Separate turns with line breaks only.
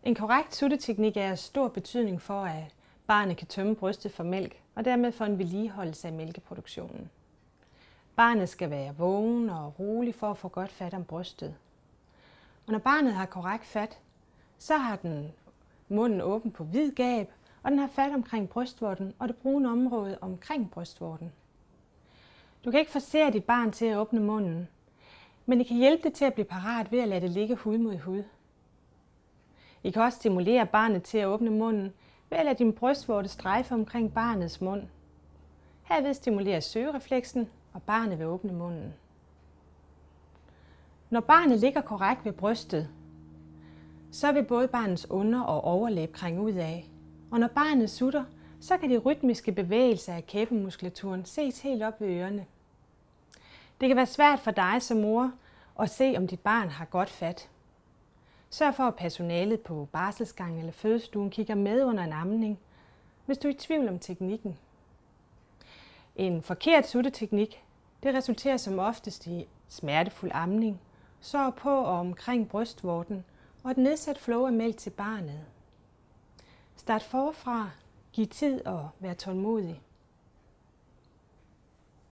En korrekt sutteteknik er af stor betydning for, at barnet kan tømme brystet for mælk og dermed få en vedligeholdelse af mælkeproduktionen. Barnet skal være vågen og rolig for at få godt fat om brystet. Og når barnet har korrekt fat, så har den munden åben på vid gab, og den har fat omkring brystvorten og det brune område omkring brystvorten. Du kan ikke forcere dit barn til at åbne munden, men I kan hjælpe det til at blive parat ved at lade det ligge hud mod hud. I kan også stimulere barnet til at åbne munden ved at lade din brystvorte strejfe omkring barnets mund. Herved stimuleres søgerefleksen, og barnet vil åbne munden. Når barnet ligger korrekt ved brystet, så vil både barnets under- og overlæb krænge ud af. Og når barnet sutter, så kan de rytmiske bevægelser af kæbemuskulaturen ses helt op ved ørerne. Det kan være svært for dig som mor at se, om dit barn har godt fat. Sørg for, at personalet på barselsgangen eller fødestuen kigger med under en amning, hvis du er i tvivl om teknikken. En forkert sutteteknik, det resulterer som oftest i smertefuld amning, sår på og omkring brystvorten og et nedsat flow af mælk til barnet. Start forfra, giv tid og vær tålmodig.